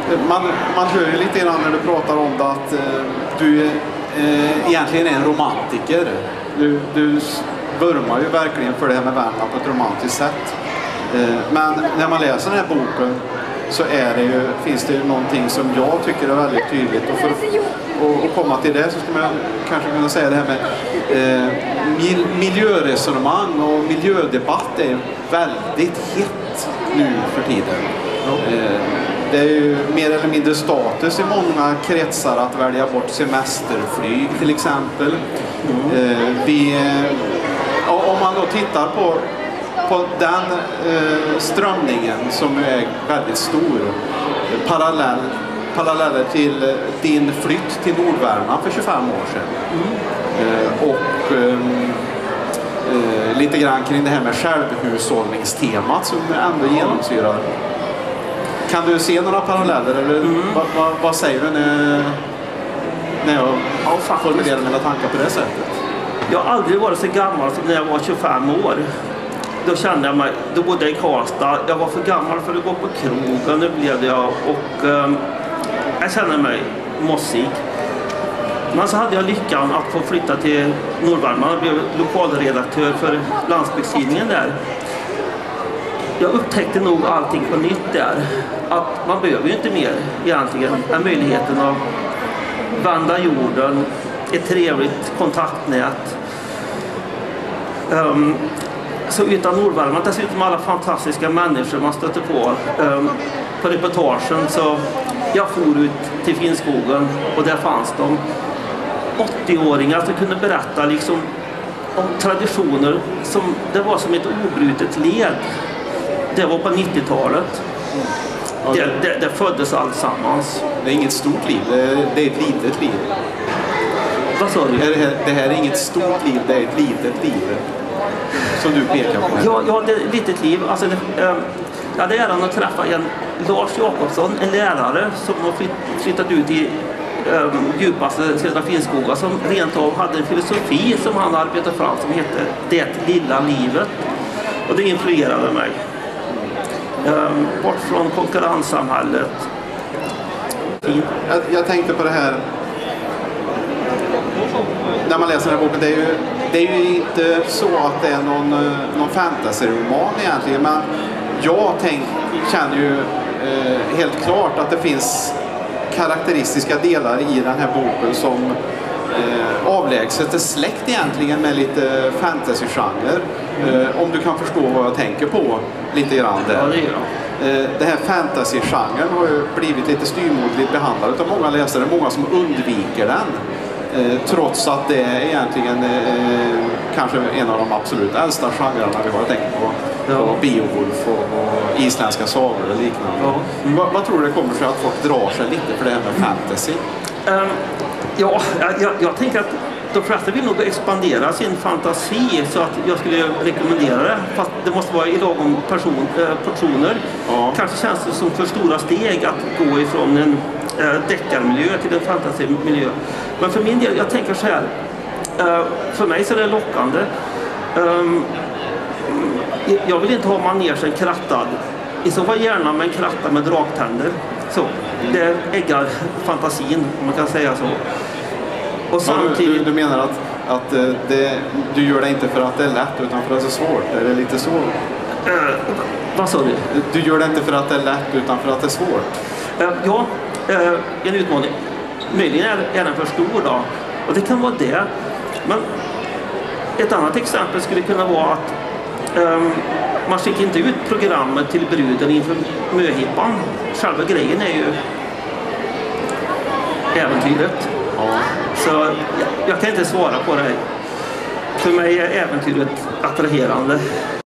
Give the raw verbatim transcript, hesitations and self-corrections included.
Man, man hör ju lite grann när du pratar om det att eh, du eh, egentligen är en romantiker. Du, du vurmar ju verkligen för det här med Värmland på ett romantiskt sätt. Eh, men när man läser den här boken så är det ju, finns det ju någonting som jag tycker är väldigt tydligt. Och för att komma till det så ska man kanske kunna säga det här med eh, mil, miljöresonemang och miljödebatt är väldigt hett nu för tiden. Eh, det är ju mer eller mindre status i många kretsar att välja bort semesterflyg till exempel. Mm. Eh, vi, eh, om man då tittar på på den eh, strömningen som är väldigt stor, parallell, paralleller till eh, din flytt till Nordvärmland för tjugofem år sedan. Mm. Eh, och eh, eh, lite grann kring det här med självhushållningstemat som ändå genomsyrar. Kan du se några paralleller eller mm. vad, vad, vad säger du när, när jag ja, formulerar mina tankar på det sättet? Jag har aldrig varit så gammal som när jag var tjugofem år. Då kände jag mig, då bodde jag i Karlstad, jag var för gammal för att gå på krogen, nu blev jag och um, jag kände mig mossig. Men så hade jag lyckan att få flytta till Nordvärmland och blev lokalredaktör för landsbygdstidningen där. Jag upptäckte nog allting på nytt där, att man behöver ju inte mer egentligen än möjligheten att vända jorden, ett trevligt kontaktnät. Um, Så utan Nordvärmland, dessutom alla fantastiska människor man stöter på. Um, på reportagen så jag for ut till Finnskogen och där fanns de åttio-åringar som kunde berätta liksom om traditioner som det var som ett obrutet led. Det var på nittiotalet. Mm. Det, det, det föddes allsammans. Det är inget stort liv, det är, det är ett litet liv. Vad sa du? Det här, det här är inget stort liv, det är ett litet liv. Som du pekar på. Ja, ja, det är ett litet liv. Alltså, det, ähm, jag hade äran att träffa en Lars Jakobsson, en lärare som har flytt, flyttat ut i ähm, djupaste södra Finnskoga, som rent av hade en filosofi som han arbetat fram som heter Det lilla livet. Och det influerade mig. Ähm, bort från konkurrenssamhället. Jag, jag tänkte på det här när man läser den här boken, det är ju, det är ju inte så att det är någon, någon fantasy-roman egentligen, men jag tänk, känner ju eh, helt klart att det finns karaktäristiska delar i den här boken som eh, avlägset är släkt egentligen med lite fantasy-genre. Eh, om du kan förstå vad jag tänker på lite grann där. Ja, det gör jag. Eh, det här fantasy-genren har ju blivit lite styrmodligt behandlad av många läsare, många som undviker den. Eh, trots att det är egentligen eh, kanske en av de absolut äldsta genrerna vi har. Jag tänker på, ja. på Beowulf och, och isländska sagor och liknande. Ja. Mm. Vad, vad tror du det kommer sig att folk drar sig lite för det här med fantasy? Um, ja, jag, jag tänker att de flesta vill nog expandera sin fantasi, så att jag skulle rekommendera det. Fast det måste vara i lagom person, äh, portioner. Ja. Kanske känns det som för stora steg att gå ifrån en äh, deckarmiljö till en fantasimiljö. Men för min del, jag tänker så här. Äh, för mig så är det lockande. Um, jag vill inte ha manegen krattad. I så fall gärna med en kratta med draktänder. Så, det äggar fantasin, om man kan säga så. Och samtidigt... du, du menar att, att det, du gör det inte för att det är lätt utan för att det är svårt? Är det lite så? Uh, vad sa du? Du gör det inte för att det är lätt utan för att det är svårt? Uh, ja, uh, en utmaning. Möjligen är, är den för stor då. Och det kan vara det. Men ett annat exempel skulle kunna vara att um, man skickar inte ut programmet till bruden inför möhippan. Själva grejen är ju äventyret. Ja. Så jag, jag kan inte svara på det här. För mig är äventyret attraherande.